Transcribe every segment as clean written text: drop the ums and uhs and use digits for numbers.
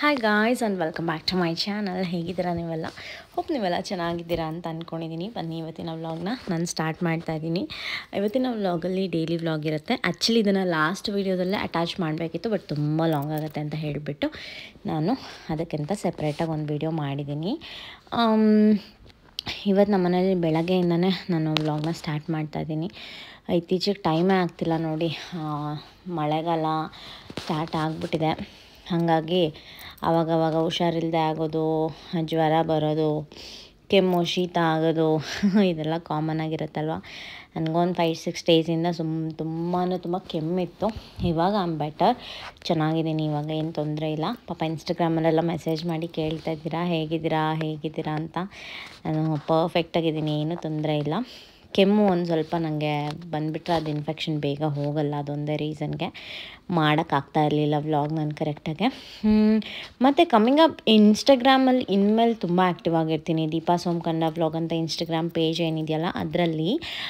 Hi guys and welcome back to my channel. ಹೇಗಿದ್ದೀರಾ ನೀವೆಲ್ಲ? Hope ನೀವೆಲ್ಲ ಚೆನ್ನಾಗಿದ್ದೀರಾ ಅಂತ ಅಂದ್ಕೊಂಡಿದ್ದೀನಿ. ಬನ್ನಿ ಇವತ್ತಿನ ವ್ಲಾಗ್ನ ನಾನು ಸ್ಟಾರ್ಟ್ ಮಾಡ್ತಾ ಇದ್ದೀನಿ. ಇವತ್ತಿನ ವ್ಲಾಗಲ್ಲಿ ಡೈಲಿ ವ್ಲಾಗ್ ಇರುತ್ತೆ. ಆ್ಯಕ್ಚುಲಿ ಇದನ್ನು ಲಾಸ್ಟ್ ವೀಡಿಯೋದಲ್ಲೇ ಅಟ್ಯಾಚ್ ಮಾಡಬೇಕಿತ್ತು, ಬಟ್ ತುಂಬ ಲಾಂಗ್ ಆಗುತ್ತೆ ಅಂತ ಹೇಳಿಬಿಟ್ಟು ನಾನು ಅದಕ್ಕಿಂತ ಸೆಪ್ರೇಟಾಗಿ ಒಂದು ವೀಡಿಯೋ ಮಾಡಿದ್ದೀನಿ. ಇವತ್ತು ನಮ್ಮ ಮನೇಲಿ ಬೆಳಗ್ಗೆಯಿಂದನೇ ನಾನು ವ್ಲಾಗ್ನ ಸ್ಟಾರ್ಟ್ ಮಾಡ್ತಾಯಿದ್ದೀನಿ. ಇತ್ತೀಚೆಗೆ ಟೈಮೇ ಆಗ್ತಿಲ್ಲ ನೋಡಿ, ಮಳೆಗಾಲ ಸ್ಟಾರ್ಟ್ ಆಗಿಬಿಟ್ಟಿದೆ. ಹಾಗಾಗಿ ಆವಾಗವಾಗ ಹುಷಾರಿಲ್ಲದೆ ಆಗೋದು, ಜ್ವರ ಬರೋದು, ಕೆಮ್ಮು ಶೀತ ಆಗೋದು ಇದೆಲ್ಲ ಕಾಮನ್ ಆಗಿರುತ್ತಲ್ವ. ನನಗೊಂದು 5-6 ಡೇಸಿಂದ ತುಂಬ ಕೆಮ್ಮಿತ್ತು. ಇವಾಗ ಐ ಆಮ್ ಬೆಟರ್, ಚೆನ್ನಾಗಿದ್ದೀನಿ, ಇವಾಗ ಏನು ತೊಂದರೆ ಇಲ್ಲ. ಪಾಪ ಇನ್ಸ್ಟಾಗ್ರಾಮಲ್ಲೆಲ್ಲ ಮೆಸೇಜ್ ಮಾಡಿ ಕೇಳ್ತಾ ಇದ್ದೀರಾ ಹೇಗಿದ್ದೀರಾ ಅಂತ. ನಾನು ಪರ್ಫೆಕ್ಟಾಗಿದ್ದೀನಿ, ಏನೂ ತೊಂದರೆ ಇಲ್ಲ. ಕೆಮ್ಮು ಒಂದು ಸ್ವಲ್ಪ ನನಗೆ ಬಂದುಬಿಟ್ರೆ ಅದು ಇನ್ಫೆಕ್ಷನ್ ಬೇಗ ಹೋಗಲ್ಲ, ಅದೊಂದೇ ರೀಸನ್ಗೆ ಮಾಡೋಕ್ಕಾಗ್ತಾ ಇರಲಿಲ್ಲ ವ್ಲಾಗ್ ನಾನು ಕರೆಕ್ಟಾಗೆ. ಮತ್ತು ಕಮ್ಮಿಂಗ್ ಅಪ್ ಇನ್ಸ್ಟಾಗ್ರಾಮಲ್ಲಿ ಇನ್ಮೇಲೆ ತುಂಬ ಆ್ಯಕ್ಟಿವ್ ಆಗಿರ್ತೀನಿ. ದೀಪಾ ಸೋಮಕಂಡ ವ್ಲಾಗ್ ಅಂತ ಇನ್ಸ್ಟಾಗ್ರಾಮ್ ಪೇಜ್ ಏನಿದೆಯಲ್ಲ, ಅದರಲ್ಲಿ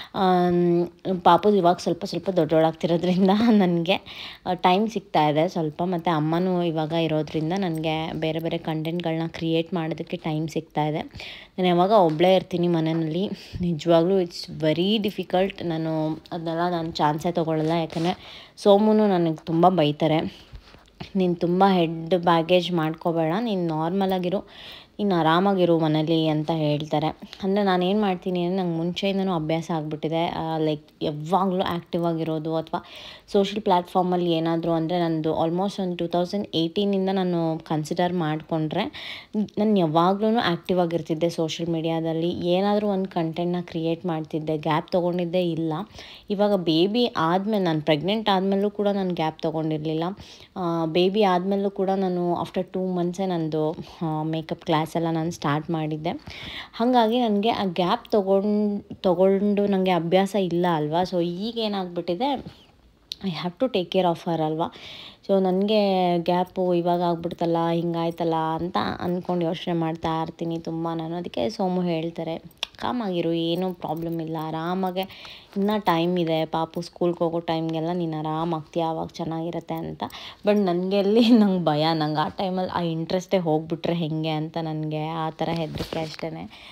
ಪಾಪು ಇವಾಗ ಸ್ವಲ್ಪ ದೊಡ್ಡೋಳಾಗ್ತಿರೋದ್ರಿಂದ ನನಗೆ ಟೈಮ್ ಸಿಗ್ತಾ ಇದೆ ಸ್ವಲ್ಪ. ಮತ್ತು ಅಮ್ಮನೂ ಇವಾಗ ಇರೋದ್ರಿಂದ ನನಗೆ ಬೇರೆ ಕಂಟೆಂಟ್ಗಳನ್ನ ಕ್ರಿಯೇಟ್ ಮಾಡೋದಕ್ಕೆ ಟೈಮ್ ಸಿಗ್ತಾ ಇದೆ. ನಾನು ಯಾವಾಗ ಒಬ್ಬಳೇ ಇರ್ತೀನಿ ಮನೆಯಲ್ಲಿ, ನಿಜವಾಗ್ಲೂ ಇಟ್ಸ್ ವೆರಿ ಡಿಫಿಕಲ್ಟ್. ಅದನ್ನೆಲ್ಲ ನಾನು ಚಾನ್ಸೇ ತೊಗೊಳ್ಳಲ್ಲ. ಯಾಕಂದರೆ ಸೋಮುನು ನನಗೆ ತುಂಬ ಬೈತಾರೆ, ನೀನು ತುಂಬ ಹೆಡ್ ಬ್ಯಾಗೇಜ್ ಮಾಡ್ಕೋಬೇಡ, ನೀನು ನಾರ್ಮಲಾಗಿರು, ನೀನು ಆರಾಮಾಗಿರು ಮನೇಲಿ ಅಂತ ಹೇಳ್ತಾರೆ. ಅಂದರೆ ನಾನೇನು ಮಾಡ್ತೀನಿ ಅಂದರೆ, ನಂಗೆ ಮುಂಚೆಯಿಂದನೂ ಅಭ್ಯಾಸ ಆಗಿಬಿಟ್ಟಿದೆ. ಲೈಕ್ ಯಾವಾಗಲೂ ಆ್ಯಕ್ಟಿವ್ ಆಗಿರೋದು, ಅಥವಾ ಸೋಷಿಯಲ್ ಪ್ಲ್ಯಾಟ್ಫಾರ್ಮಲ್ಲಿ ಏನಾದರೂ ಅಂದರೆ ನಂದು ಆಲ್ಮೋಸ್ಟ್ ಒಂದು 2018ಇಂದ ನಾನು ಕನ್ಸಿಡರ್ ಮಾಡಿಕೊಂಡ್ರೆ ನಾನು ಯಾವಾಗ್ಲೂ ಆ್ಯಕ್ಟಿವ್ ಆಗಿರ್ತಿದ್ದೆ ಸೋಷಿಯಲ್ ಮೀಡಿಯಾದಲ್ಲಿ. ಏನಾದರೂ ಒಂದು ಕಂಟೆಂಟ್ನ ಕ್ರಿಯೇಟ್ ಮಾಡ್ತಿದ್ದೆ, ಗ್ಯಾಪ್ ತೊಗೊಂಡಿದ್ದೇ ಇಲ್ಲ. ಇವಾಗ ಬೇಬಿ ಆದಮೇಲೆ, ನಾನು ಪ್ರೆಗ್ನೆಂಟ್ ಆದಮೇಲೂ ಕೂಡ ನಾನು ಗ್ಯಾಪ್ ತೊಗೊಂಡಿರಲಿಲ್ಲ. ಬೇಬಿ ಆದಮೇಲೂ ಕೂಡ ನಾನು ಆಫ್ಟರ್ 2 ಮಂತ್ಸೇ ನಂದು ಮೇಕಪ್ ಕ್ಲಾಸ್ ಎಲ್ಲ ನಾನು ಸ್ಟಾರ್ಟ್ ಮಾಡಿದ್ದೆ. ಹಾಗಾಗಿ ನನಗೆ ಆ ಗ್ಯಾಪ್ ತೊಗೊಂಡು ನನಗೆ ಅಭ್ಯಾಸ ಇಲ್ಲ ಅಲ್ವಾ. ಸೊ ಈಗೇನಾಗ್ಬಿಟ್ಟಿದೆ, I have to take care of her ಅಲ್ವಾ. ಸೊ ನನಗೆ ಗ್ಯಾಪು ಇವಾಗ ಆಗ್ಬಿಡ್ತಲ್ಲ, ಹಿಂಗಾಯ್ತಲ್ಲ ಅಂತ ಅಂದ್ಕೊಂಡು ಯೋಚನೆ ಮಾಡ್ತಾ ಇರ್ತೀನಿ ತುಂಬ ನಾನು. ಅದಕ್ಕೆ ಸೋಮು ಹೇಳ್ತಾರೆ, ಕಾಮಾಗಿರು, ಏನೂ ಪ್ರಾಬ್ಲಮ್ ಇಲ್ಲ, ಆರಾಮಾಗೆ ಇನ್ನೂ ಟೈಮ್ ಇದೆ, ಪಾಪು ಸ್ಕೂಲ್ಗೆ ಹೋಗೋ ಟೈಮ್ಗೆಲ್ಲ ನೀನು ಆರಾಮಾಗ್ತೀಯ, ಆವಾಗ ಚೆನ್ನಾಗಿರುತ್ತೆ ಅಂತ. ಬಟ್ ನನಗೆ ಭಯ, ನಂಗೆ ಆ ಟೈಮಲ್ಲಿ ಆ ಇಂಟ್ರೆಸ್ಟೇ ಹೋಗಿಬಿಟ್ರೆ ಹೇಗೆ ಅಂತ ನನಗೆ ಆ ಥರ ಹೆದರಿಕೆ ಅಷ್ಟೇ.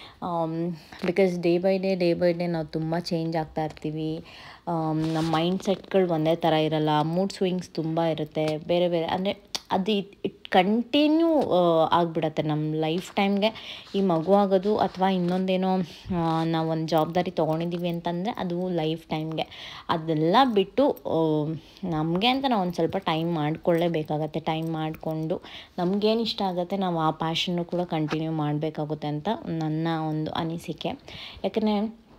ಬಿಕಾಸ್ ಡೇ ಬೈ ಡೇ ನಾವು ತುಂಬ ಚೇಂಜ್ ಆಗ್ತಾ ಇರ್ತೀವಿ. ನಮ್ಮ ಮೈಂಡ್ ಸೆಟ್ಗಳು ಒಂದೇ ಥರ ಇರೋಲ್ಲ, ಮೂಡ್ ಸ್ವಿಂಗ್ಸ್ ತುಂಬ ಇರುತ್ತೆ, ಬೇರೆ ಅಂದರೆ ಅದು ಇಟ್ ಕಂಟಿನ್ಯೂ ಆಗಿಬಿಡತ್ತೆ ನಮ್ಮ ಲೈಫ್ ಟೈಮ್ಗೆ. ಈ ಮಗು ಆಗೋದು ಅಥವಾ ಇನ್ನೊಂದೇನೋ ನಾವೊಂದು ಜವಾಬ್ದಾರಿ ತೊಗೊಂಡಿದ್ದೀವಿ ಅಂತಂದರೆ ಅದು ಲೈಫ್ ಟೈಮ್ಗೆ. ಅದೆಲ್ಲ ಬಿಟ್ಟು ನಮಗೆ ಅಂತ ನಾವು ಒಂದು ಸ್ವಲ್ಪ ಟೈಮ್ ಮಾಡಿಕೊಳ್ಳೇಬೇಕಾಗತ್ತೆ. ಟೈಮ್ ಮಾಡಿಕೊಂಡು ನಮಗೇನು ಇಷ್ಟ ಆಗುತ್ತೆ ನಾವು ಆ ಪ್ಯಾಷನ್ನು ಕೂಡ ಕಂಟಿನ್ಯೂ ಮಾಡಬೇಕಾಗುತ್ತೆ ಅಂತ ನನ್ನ ಒಂದು ಅನಿಸಿಕೆ. ಯಾಕಂದರೆ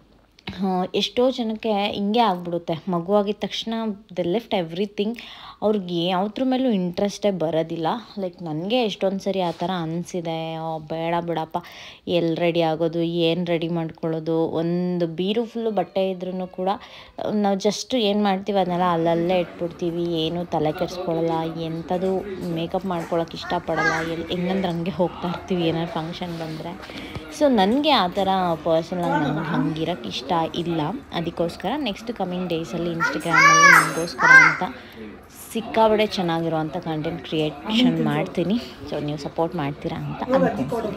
ಎಷ್ಟೋ ಜನಕ್ಕೆ ಹಿಂಗೆ ಆಗ್ಬಿಡುತ್ತೆ, ಮಗುವಾಗಿದ್ದ ತಕ್ಷಣ ದೆ ಲೆಫ್ಟ್ ಎವ್ರಿಥಿಂಗ್, ಅವ್ರಿಗೆ ಯಾವುದ್ರ ಮೇಲೂ ಇಂಟ್ರೆಸ್ಟೇ ಬರೋದಿಲ್ಲ. ಲೈಕ್ ನನಗೆ ಎಷ್ಟೊಂದು ಸರಿ ಆ ಥರ ಅನಿಸಿದೆ, ಬೇಡ ಬಿಡಪ್ಪ, ಎಲ್ಲಿ ರೆಡಿ ಆಗೋದು, ಏನು ರೆಡಿ ಮಾಡ್ಕೊಳ್ಳೋದು, ಒಂದು ಬೀರು ಫುಲ್ಲು ಬಟ್ಟೆ ಇದ್ರೂ ಕೂಡ ನಾವು ಜಸ್ಟ್ ಏನು ಮಾಡ್ತೀವಿ ಅದನ್ನೆಲ್ಲ ಅಲ್ಲಲ್ಲೇ ಇಟ್ಬಿಡ್ತೀವಿ, ಏನೂ ತಲೆ ಕೆಡಿಸ್ಕೊಳ್ಳಲ್ಲ, ಎಂಥದ್ದು ಮೇಕಪ್ ಮಾಡ್ಕೊಳಕ್ಕೆ ಇಷ್ಟಪಡಲ್ಲ, ಹೆಂಗಂದ್ರೆ ಹಂಗೆ ಹೋಗ್ತಾ ಇರ್ತೀವಿ ಏನಾದ್ರು ಫಂಕ್ಷನ್ ಬಂದರೆ. ಸೊ ನನಗೆ ಆ ಥರ ಪರ್ಸನಲಾಗಿ ನಂಗೆ ಹಂಗಿರೋಕ್ಕೆ ಇಷ್ಟ ಇಲ್ಲ. ಅದಕ್ಕೋಸ್ಕರ ನೆಕ್ಸ್ಟ್ ಕಮಿಂಗ್ ಡೇಸಲ್ಲಿ ಇನ್ಸ್ಟಾಗ್ರಾಮಲ್ಲಿ ನನಗೋಸ್ಕರ ಅಂತ ಸಿಕ್ಕಾಬಡೆ ಚೆನ್ನಾಗಿರುವಂಥ ಕಂಟೆಂಟ್ ಕ್ರಿಯೇಷನ್ ಮಾಡ್ತೀನಿ. ಸೊ ನೀವು ಸಪೋರ್ಟ್ ಮಾಡ್ತೀರಾ ಅಂತ ಅಂದ್ಕೊಳ್ತೀನಿ.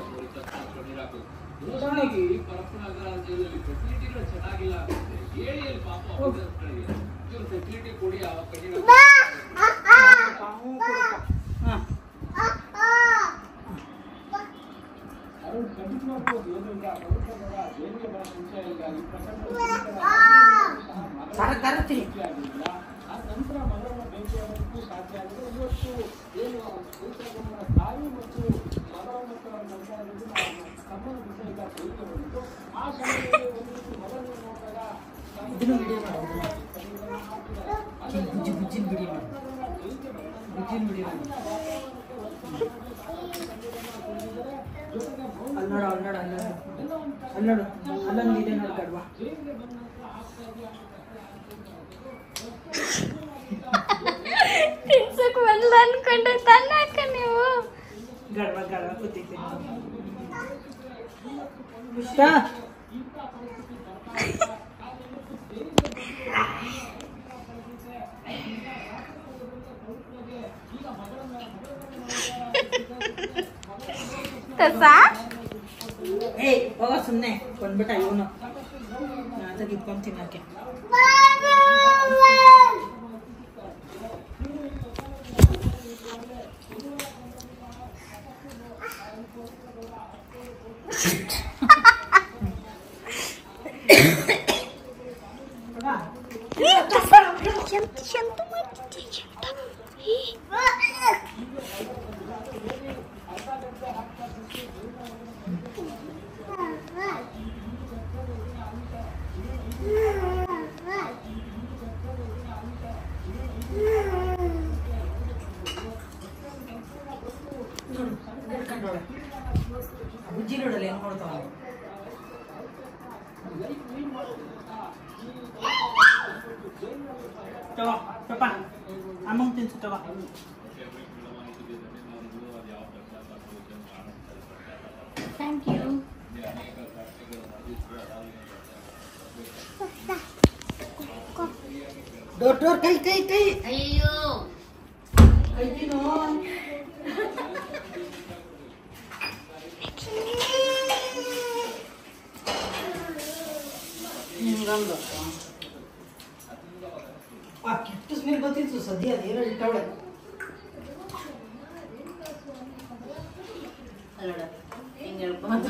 ಅಲ್ಲೋಡು ಅಲ್ಲೊಂದು ಇದೆ ನೋಡಿ ಗಡ್ವ. ತಿನ್ಸಕ್ಕೆ ಬಂದ ಅನ್ಕೊಂಡ್ರೆ ತಾನೇ ಅಕ್ಕ ನೀವು ಗಡ್ವ ಕೂತಿದ್ದೀನಿ. ಏಯ್ ಹೋಗೋ ಸುಮ್ಮನೆ ಬಂದ್ಬಿಟ್ಟ ಇವನು ತೆಗಿದ್ಕೊಂಡು ತಿನ್ನಕ್ಕೆ. ಬುಜ್ಜಿ ನೋಡಲ್ಲ ಹೆಂಗ್ ಕೊಡ್ತಾವ. ತಗೋ ಪಾಪ ಅಮ್ಮಂಗೆ ತಿನ್ಸು ತಗೋ. Thank you. ಡೋರ್ ಕೈ ಕೈ ಕೈ ಅಯ್ಯೋ ಕೈನೋ ಕೆಟ್ಟ ಸ್ಮೆಲ್ ಗೊತ್ತಿತ್ತು ಸದ್ಯ ಅದೇನೋ ಇಟ್ಟವಳೆ. ಹಿಂಗೆ ಹೇಳ್ಕೊಂಡು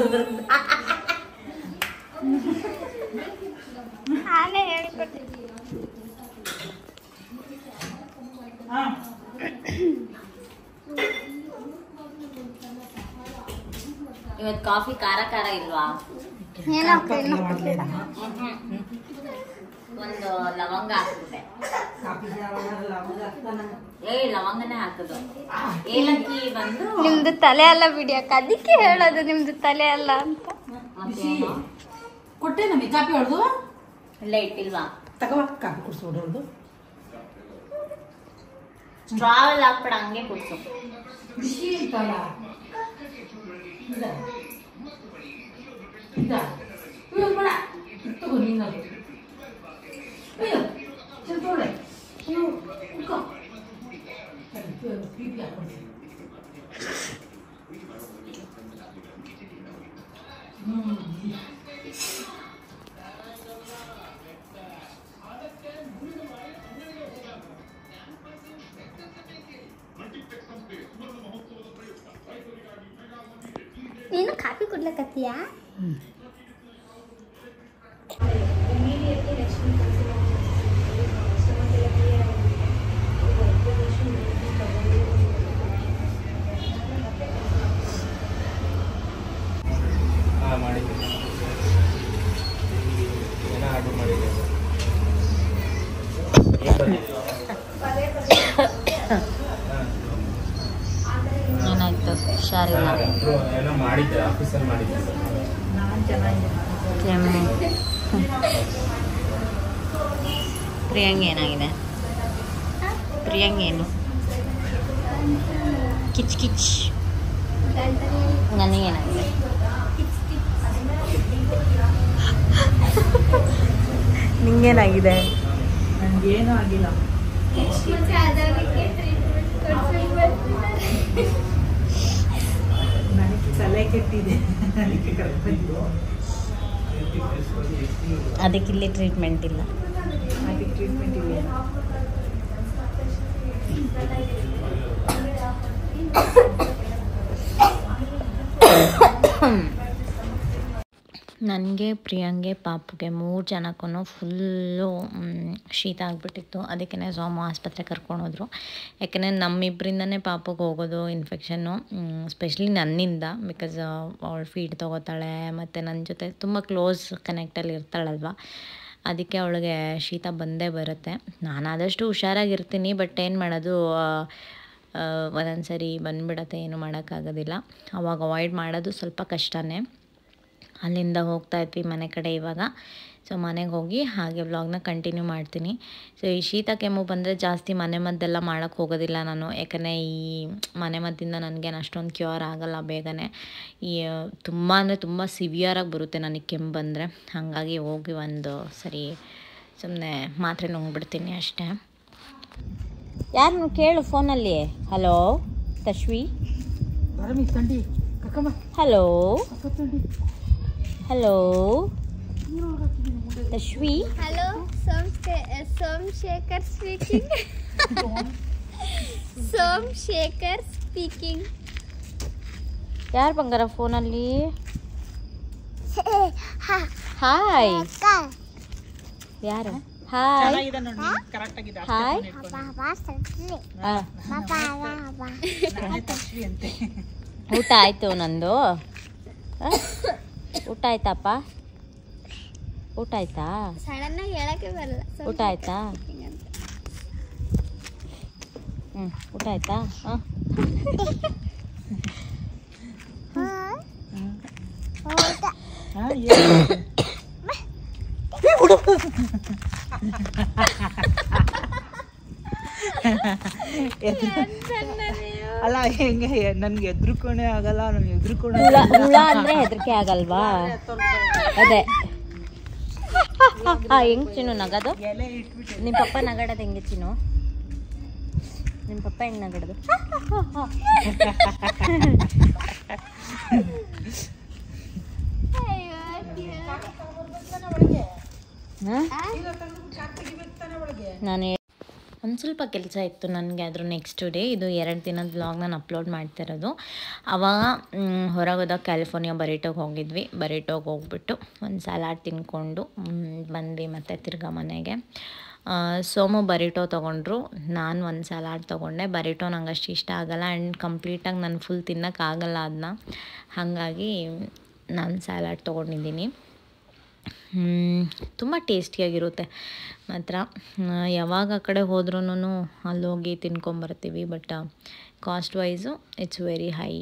ನಾನೇ ಹೇಳ್ಕೊಡ್ತೀನಿ. ಇವತ್ತು ಕಾಫಿ ಖಾರ ಖಾರ ಇಲ್ವಾ? ಒಂದು ಲವಂಗ ಹಾಕ್ಬಿಟ್ಟೆ. ಲವಂಗನೇ ಹಾಕೋದು. ಏಲಕ್ಕಿ ಬಂದು ನಿಮ್ದು ತಲೆ ಎಲ್ಲ ಬಿಡಿಯಕ್ಕ, ಅದಕ್ಕೆ ಹೇಳೋದು ನಿಮ್ದು ತಲೆ ಎಲ್ಲ ಅಂತ. ಕೊಟ್ಟೆ ನಮಗೆ ಕಾಪಿ ಹೊಡೆದು ಇಲ್ಲ ಇಟ್ಟಿಲ್ವಾ? ತಗೋ ಕಾಪಿ ಕುಡಿಸ್ಬಿಟ್ಟು ಹೊಡೆದು ಸ್ಟ್ರಾವೆಲ್ ಹಾಕ್ಬಿಡ, ಹಂಗೆ ಕುಡ್ಸು. ಬಿಸಿ ಇರ್ತಲ್ಲ ತಗೋ ನೀನು ಸ್ವಲ್ಪ ಒಳ್ಳೆ ನೀನು ಕಾಫಿ ಕುಡ್ಲಕತ್ತೀಯಾ? ಏನಾಯ್ತು? ಹುಷಾರಿಲ್ಲ. ಕೆಮ್ಮು. ಪ್ರಿಯಾಂಗ ಏನಾಗಿದೆ? ಪ್ರಿಯಾಂಗ ಏನು? ಕಿಚ್ ಕಿಚ್. ನನಗೇನಾಗಿದೆ? ನಿಂಗೇನಾಗಿದೆ? ನನಗೇನೂ ಆಗಿಲ್ಲ. ನನಗೆ ತಲೆ ಕೆಟ್ಟಿದೆ, ಅದಕ್ಕೆ ಕರ್ಕೊಂಡು ಅದಕ್ಕೆ ಇಲ್ಲಿ ಟ್ರೀಟ್ಮೆಂಟ್ ಇಲ್ಲ. ಅದಕ್ಕೆ ಟ್ರೀಟ್ಮೆಂಟ್ ಇಲ್ಲ. ನನಗೆ, ಪ್ರಿಯಾಂಗೆ, ಪಾಪುಗೆ 3 ಜನಕ್ಕೂ ಫುಲ್ಲು ಶೀತ ಆಗಿಬಿಟ್ಟಿತ್ತು. ಅದಕ್ಕೇ ಸೋಮ ಆಸ್ಪತ್ರೆ ಕರ್ಕೊಂಡೋದ್ರು. ಯಾಕೆಂದರೆ ನಮ್ಮಿಬ್ಬರಿಂದನೇ ಪಾಪುಗೆ ಹೋಗೋದು ಇನ್ಫೆಕ್ಷನ್ನು, ಸ್ಪೆಷಲಿ ನನ್ನಿಂದ. ಬಿಕಾಸ್ ಅವಳು ಫೀಡ್ ತೊಗೋತಾಳೆ ಮತ್ತು ನನ್ನ ಜೊತೆ ತುಂಬ ಕ್ಲೋಸ್ ಕನೆಕ್ಟಲ್ಲಿ ಇರ್ತಾಳಲ್ವ, ಅದಕ್ಕೆ ಅವಳಿಗೆ ಶೀತ ಬಂದೇ ಬರುತ್ತೆ. ನಾನು ಆದಷ್ಟು ಹುಷಾರಾಗಿರ್ತೀನಿ, ಬಟ್ ಏನು ಮಾಡೋದು, ಒಂದೊಂದು ಸರಿ ಬಂದುಬಿಡತ್ತೆ, ಏನು ಮಾಡೋಕ್ಕಾಗೋದಿಲ್ಲ. ಅವಾಗ ಅವಾಯ್ಡ್ ಮಾಡೋದು ಸ್ವಲ್ಪ ಕಷ್ಟನೇ. ಅಲ್ಲಿಂದ ಹೋಗ್ತಾ ಇದ್ವಿ ಮನೆ ಕಡೆ ಇವಾಗ. ಸೊ ಮನೆಗೆ ಹೋಗಿ ಹಾಗೆ ವ್ಲಾಗ್ನ ಕಂಟಿನ್ಯೂ ಮಾಡ್ತೀನಿ. ಸೊ ಈ ಶೀತ ಕೆಮ್ಮು ಬಂದರೆ ಜಾಸ್ತಿ ಮನೆ ಮದ್ದೆಲ್ಲ ಮಾಡೋಕ್ಕೆ ಹೋಗೋದಿಲ್ಲ ನಾನು, ಯಾಕಂದರೆ ಈ ಮನೆ ಮದ್ದಿಂದ ನನಗೇನು ಅಷ್ಟೊಂದು ಕ್ಯೂರ್ ಆಗೋಲ್ಲ ಬೇಗನೆ. ಈ ತುಂಬ ಅಂದರೆ ತುಂಬ ಸಿವಿಯರಾಗಿ ಬರುತ್ತೆ ನನಗೆ ಕೆಮ್ಮು ಬಂದರೆ. ಹಾಗಾಗಿ ಹೋಗಿ ಒಂದು ಸರಿ ಸುಮ್ಮನೆ ಮಾತ್ರೆ ನುಂಗ್ಬಿಡ್ತೀನಿ ಅಷ್ಟೇ. ಯಾರನ್ನು ಕೇಳು ಫೋನಲ್ಲಿ. ಹಲೋ ತಶ್ವಿ, ಬರಮಿ ತಂಡಿ hello hello Tashvi. Hello Somashekhar speaking. Somashekhar speaking. ಯಾರು ಬಂಗಾರ ಫೋನಲ್ಲಿ? ಹಾಯ್ ಯಾರು? Hi hi. ಊಟ ಆಯ್ತು ನಂದು. ಊಟ ಆಯ್ತಪ್ಪ? ಊಟ ಆಯ್ತಾ? ಸಡನ್ ಆಗಿ ಹೇಳಕ್ಕೆ ಬರಲ್ಲ. ಊಟ ಆಯ್ತಾ? ಊಟ ಆಯ್ತಾ? ಅಲ್ಲ ಹೆಂಗೆ ನನ್ಗೆ ಎದ್ರುಕೋಣೆ ಆಗಲ್ಲ. ನನ್ಗೆ ಎದ್ರುಕೋಣೆ ಹುಳ ಅಂದ್ರೆ ಹೆದರಿಕೆ ಆಗಲ್ವಾ? ಅದೇ ಹೆಂಗ್ ಚಿನ್ನು ನಗದು? ಎಲೆ ಇಟ್ಬಿಟ್ಟು ನಿಮ್ಮ ಪಪ್ಪ ನಗಾಡೋದು ಹೆಂಗೆ ಚಿನ್ನು? ನಿಮ್ಮ ಪಪ್ಪ ಹೆಂಗ್ ನಗಾಡೋದು? ನಾನು ಒಂದು ಸ್ವಲ್ಪ ಕೆಲಸ ಇತ್ತು ನನಗೆ. ಅದ್ರ ನೆಕ್ಸ್ಟ್ ಡೇ ಇದು 2 ದಿನದ ವ್ಲಾಗ್ ನಾನು ಅಪ್ಲೋಡ್ ಮಾಡ್ತಿರೋದು. ಆವಾಗ ಹೊರಗೋದಾಗ ಕ್ಯಾಲಿಫೋರ್ನಿಯಾ ಬರೀಟೋಗೆ ಹೋಗಿದ್ವಿ. ಬರೀಟೋಗೆ ಹೋಗ್ಬಿಟ್ಟು ಒಂದು ಸಲಾಡ್ ತಿನ್ಕೊಂಡು ಬಂದ್ವಿ ಮತ್ತು ತಿರ್ಗಾ ಮನೆಗೆ. ಸೋಮು ಬರೀಟೋ ತೊಗೊಂಡ್ರು, ನಾನು ಒಂದು ಸಲಾಡ್ ತೊಗೊಂಡೆ. ಬರೀಟೋ ನಂಗೆ ಅಷ್ಟು ಇಷ್ಟ ಆಗಲ್ಲ ಆ್ಯಂಡ್ ಕಂಪ್ಲೀಟಾಗಿ ನಾನು ಫುಲ್ ತಿನ್ನೋಕ್ಕಾಗಲ್ಲ ಅದನ್ನ. ಹಾಗಾಗಿ ನಾನು ಸಲಾಡ್ ತೊಗೊಂಡಿದ್ದೀನಿ. ತುಂಬ ಟೇಸ್ಟಿಯಾಗಿರುತ್ತೆ ಮಾತ್ರ. ಯಾವಾಗ ಆ ಕಡೆ ಹೋದ್ರೂ ಅಲ್ಲೋಗಿ ತಿನ್ಕೊಂಬರ್ತೀವಿ. But cost wise it's very high.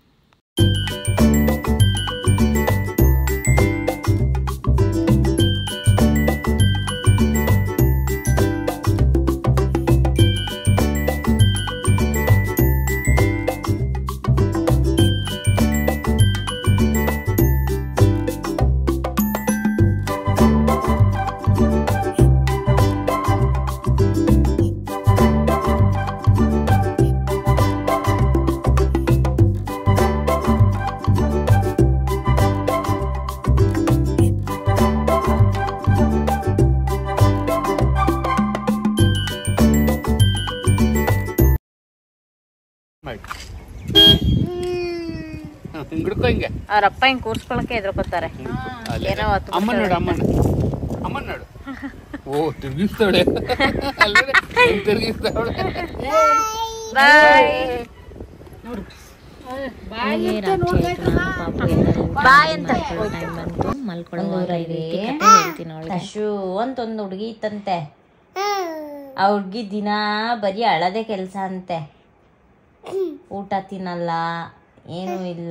ಅವ್ರಪ್ಪ ಹಿಂಗೆ ಕೂರ್ಸ್ಕೊಳಕ್ಕೆ ಎದ್ರಕೋತಾರೆ. ಏನೋ ಅಮ್ಮ ನೋಡು ಅಮ್ಮ ನೋಡು. ಓ ತಿರ್ಗಿಸ್ತಾಳೆ ತಿರ್ಗಿಸ್ತಾಳೆ. ಬಾಯ್ ಅಂತ ಬಂತು ಮಲ್ಕೊಳ್ಳೋವಾಗ ಹೇಳ್ತೀನಿ ಅವಳಿಗೆ. ಅಶು ಅಂತ ಒಂದು ಹುಡುಗಿ ಇತ್ತಂತೆ. ಆ ಹುಡುಗಿ ದಿನ ಬರೀ ಅಳದೆ ಕೆಲಸ ಅಂತೆ. ಊಟ ತಿನ್ನಲ್ಲ, ಏನೂ ಇಲ್ಲ,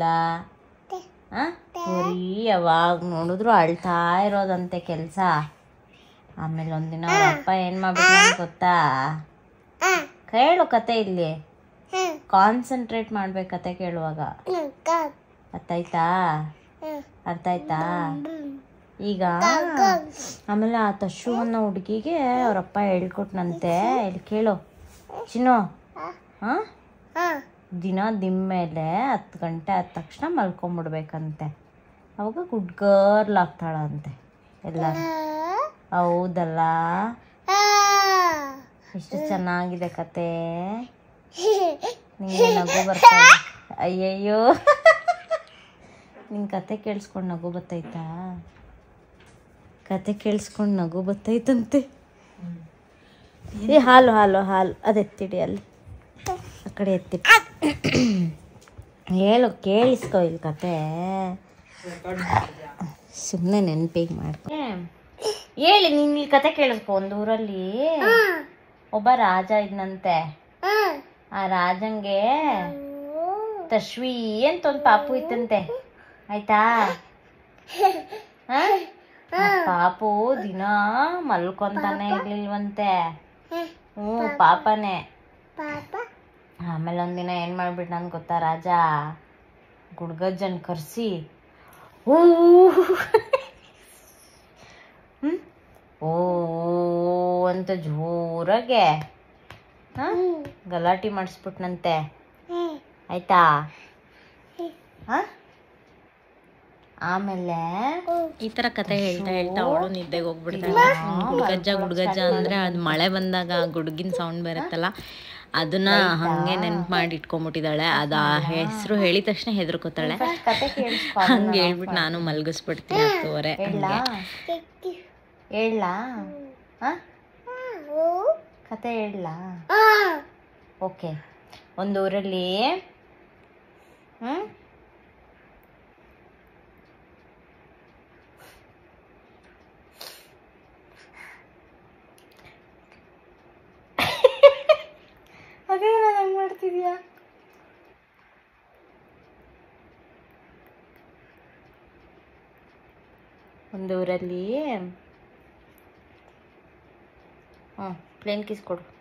ಬರೀ ಯಾವಾಗ ನೋಡಿದ್ರು ಅಳ್ತಾ ಇರೋದಂತೆ ಕೆಲಸ. ಆಮೇಲೆ ಒಂದಿನ ಅವ್ರ ಅಪ್ಪ ಏನು ಮಾಡ್ಬಿಟ್ಟು ಗೊತ್ತಾ? ಕೇಳು ಕತೆ, ಇಲ್ಲಿ ಕಾನ್ಸಂಟ್ರೇಟ್ ಮಾಡ್ಬೇಕು ಕತೆ ಕೇಳುವಾಗ. ಅರ್ಥ ಆಯ್ತಾ? ಅರ್ಥ ಆಯ್ತಾ? ಈಗ ಆಮೇಲೆ ಆ ತಶು ಅನ್ನೋ ಹುಡುಗಿಗೆ ಅವರಪ್ಪ ಹೇಳ್ಕೊಟ್ನಂತೆ. ಇಲ್ಲಿ ಕೇಳು ಚಿನ್ನು, ಹಾಂ ದಿನ ದಿಮ್ಮೇಲೆ 10 ಗಂಟೆ ಆದ ತಕ್ಷಣ ಮಲ್ಕೊಂಬಿಡ್ಬೇಕಂತೆ. ಅವಾಗ ಗುಡ್ ಗರ್ಲ್ ಆಗ್ತಾಳಂತೆ ಎಲ್ಲರೂ. ಹೌದಲ್ಲ? ಎಷ್ಟು ಚೆನ್ನಾಗಿದೆ ಕತೆ. ನಿಂಗೆ ನಗು ಬರ್ತಾ? ಅಯ್ಯಯ್ಯೋ, ನಿಂಗೆ ಕತೆ ಕೇಳಿಸ್ಕೊಂಡು ನಗು ಬರ್ತೈತಾ? ಕತೆ ಕೇಳಿಸ್ಕೊಂಡು ನಗು ಬರ್ತೈತಂತೆ. ಹಾಲು ಹಾಲು ಹಾಲು ಅದೆತ್ತಿಡಿ, ಅಲ್ಲಿ ಆ ಕಡೆ ಎತ್ತಿ ಹೇಳು, ಕೇಳಿಸ್ಕೊ ಇಲ್ಲಿ ಕತೆ. ಸುಮ್ಮನೆ ನೆನಪಿಗೆ ಮಾಡ್ಕೊ. ಹೇಳಿ ನೀನು ಇಲ್ಲಿ ಕತೆ ಕೇಳಿಸ್ಕೊ. ಒಂದು ಊರಲ್ಲಿ ಒಬ್ಬ ರಾಜ ಇದ್ನಂತೆ. ಆ ರಾಜಂಗೆ ತಶ್ವಿ ಅಂತ ಒಂದು ಪಾಪು ಇತ್ತಂತೆ. ಆಯ್ತಾ? ಪಾಪು ದಿನ ಮಲ್ಕೊಂತಾನೆ ಇರ್ಲಿಲ್ವಂತೆ. ಪಾಪನೇ. ಆಮೇಲೆ ಒಂದಿನ ಏನು ಮಾಡ್ಬಿಟ್ಟು ನನ್ಗೆ ಗೊತ್ತಾ? ರಾಜ ಗುಡ್ಗಜ್ಜನ್ ಕರೆಸಿ ಓ ಅಂತ ಜೋರಾಗೆ ಗಲಾಟೆ ಮಾಡಿಸ್ಬಿಟ್ನಂತೆ. ಆಯ್ತಾ? ಆಮೇಲೆ ಈ ಥರ ಕತೆ ಹೇಳ್ತಾ ಹೇಳ್ತಾ ಅವಳು ನಿದ್ದೆಗೆ ಹೋಗ್ಬಿಡ್ತಾಳೆ. ಗುಡ್ಗಜ್ಜ ಅಂದರೆ ಅದು ಮಳೆ ಬಂದಾಗ ಗುಡುಗಿನ ಸೌಂಡ್ ಬರುತ್ತಲ್ಲ, ಅದನ್ನ ಹಾಗೆ ನೆನ್ಪು ಮಾಡಿ ಇಟ್ಕೊಂಡ್ಬಿಟ್ಟಿದ್ದಾಳೆ. ಅದು ಆ ಹೆಸರು ಹೇಳಿದ ತಕ್ಷಣ ಹೆದರ್ಕೋತಾಳೆ. ಕತೆ ಕೇಳಿಸ್ಕೊ. ಹಂಗೆ ಹೇಳ್ಬಿಟ್ಟು ನಾನು ಮಲಗಿಸ್ಬಿಡ್ತೀನಿ 10:30 ಹೇಳಲಾ ಕತೆ ಹೇಳಲಾ? ಓಕೆ. ಒಂದು ಊರಲ್ಲಿ ಅದೇ ನಾನು ಹಂಗೆ ಮಾಡ್ತಿದ್ಯಾ? ಒಂದು ಊರಲ್ಲಿ ಪ್ಲೇನ್ ಕಿಸ್ ಕೊಡು.